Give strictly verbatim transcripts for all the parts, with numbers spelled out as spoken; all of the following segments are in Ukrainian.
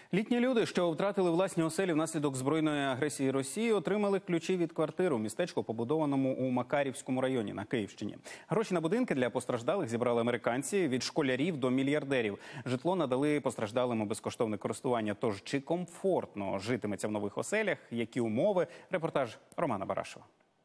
Літні люди, що втратили власні оселі внаслідок збройної агресії Росії, отримали ключі від квартири у містечку, побудованому у Макарівському районі на Київщині. Гроші на будинки для постраждалих зібрали американці, від школярів до мільярдерів. Житло надали постраждалим у безкоштовне користування. Тож чи комфортно житиметься в нових оселях, які умови? Репортаж Романа Барашева.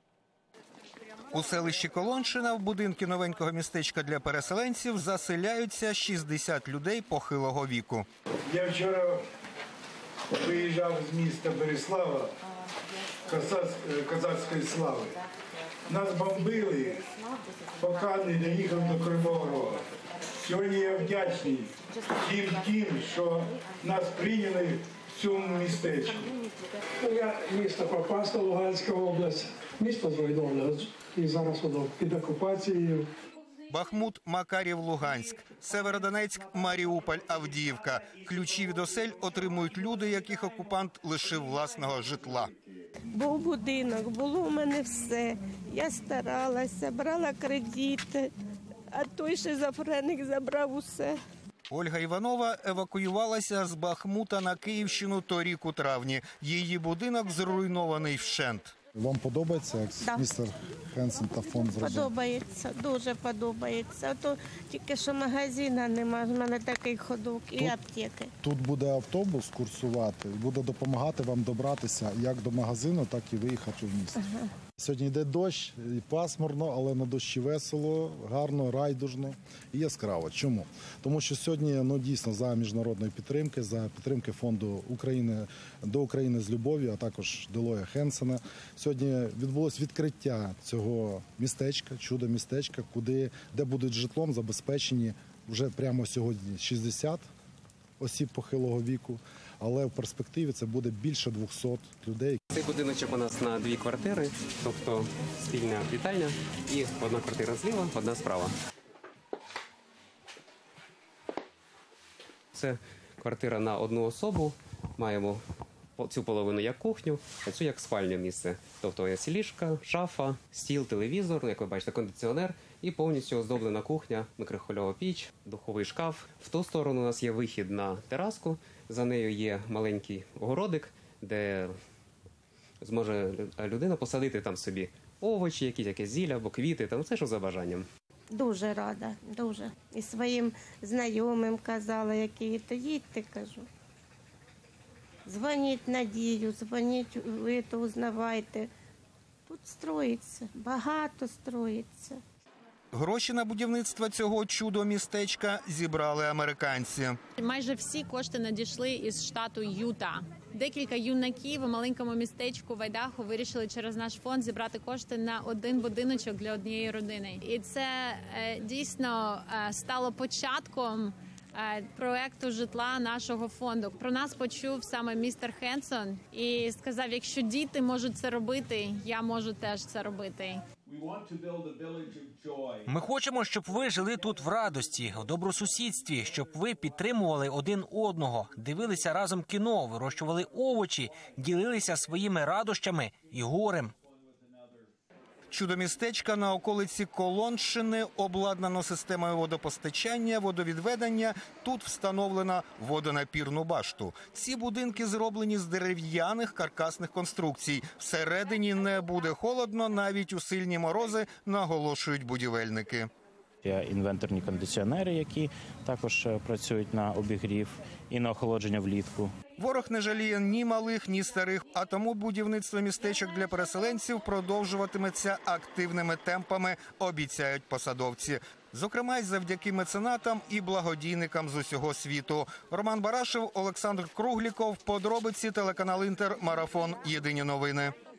У селищі Колоншина в будинки новенького містечка для переселенців заселяються шістдесят людей похилого віку. Я вчора виїжджав з міста Береслава, Козацької Слави. Нас бомбили, поки не доїхав до Кривого Рога. Сьогодні я вдячний всім тим, що нас прийняли в цьому містечку. Я місто Попасна, Луганська область. Місто зруйноване і зараз воно під окупацією. Бахмут, Макарів, Луганськ, Северодонецьк, Маріуполь, Авдіївка. Ключі від осель отримують люди, яких окупант лишив власного житла. Був будинок, було у мене все. Я старалася, брала кредити, а той шизофреник забрав усе. Ольга Іванова евакуювалася з Бахмута на Київщину торік у травні. Її будинок зруйнований вщент. Вам подобається, як да. містер Хенсен та фонд зробив? Подобається, дуже подобається. А то тільки що магазина немає, в мене такий ходок і тут, аптеки. Тут буде автобус курсувати і буде допомагати вам добратися як до магазину, так і виїхати в місто. Ага. Сьогодні йде дощ, і пасмурно, але на дощі весело, гарно, райдужно і яскраво. Чому? Тому що сьогодні ну, дійсно за міжнародної підтримки, за підтримки фонду України до України з любов'ю, а також Делоя Хенсена. Сьогодні відбулось відкриття цього містечка, чудо-містечка, куди, де будуть житлом забезпечені вже прямо сьогодні шістдесят осіб похилого віку, але в перспективі це буде більше двохсот людей. Цей будиночок у нас на дві квартири, тобто спільна вітальня і одна квартира зліва, одна справа. Це квартира на одну особу, маємо цю половину як кухню, а цю як спальне місце. Тобто є ліжка, шафа, стіл, телевізор, як ви бачите, кондиціонер і повністю оздоблена кухня, мікрохвильова піч, духовий шкаф. В ту сторону у нас є вихід на тераску, за нею є маленький огородик, де зможе людина посадити там собі овочі, якісь якесь зілля або квіти, там все, що за бажанням. Дуже рада, дуже. І своїм знайомим казала, які їдьте, їдьте, кажу. Дзвоніть Надію, дзвоніть, ви то узнавайте. Тут строїться, багато строїться. Гроші на будівництво цього чудо-містечка зібрали американці. Майже всі кошти надійшли із штату Юта. Декілька юнаків у маленькому містечку в Айдахо вирішили через наш фонд зібрати кошти на один будиночок для однієї родини. І це е, дійсно е, стало початком проекту житла нашого фонду. Про нас почув саме містер Хенсон і сказав, якщо діти можуть це робити, я можу теж це робити. Ми хочемо, щоб ви жили тут в радості, у добросусідстві, щоб ви підтримували один одного, дивилися разом кіно, вирощували овочі, ділилися своїми радощами і горем. Чудо-містечка на околиці Колоншини обладнано системою водопостачання, водовідведення. Тут встановлено водонапірну башту. Ці будинки зроблені з дерев'яних каркасних конструкцій. Всередині не буде холодно, навіть у сильні морози, наголошують будівельники. Є інверторні кондиціонери, які також працюють на обігрів і на охолодження влітку. Ворог не жаліє ні малих, ні старих, а тому будівництво містечок для переселенців продовжуватиметься активними темпами, обіцяють посадовці. Зокрема, й завдяки меценатам і благодійникам з усього світу. Роман Барашев, Олександр Кругліков, подробиці, телеканал Інтер, марафон «Єдині новини».